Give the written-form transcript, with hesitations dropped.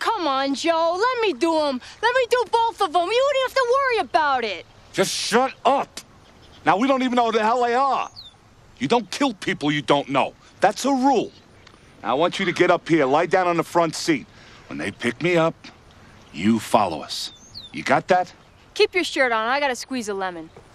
come on, Joe. Let me do them. Let me do both of them. You wouldn't have to worry about it. Just shut up. Now, we don't even know who the hell they are. You don't kill people you don't know. That's a rule. Now, I want you to get up here, lie down on the front seat. When they pick me up, you follow us. You got that? Keep your shirt on. I gotta squeeze a lemon.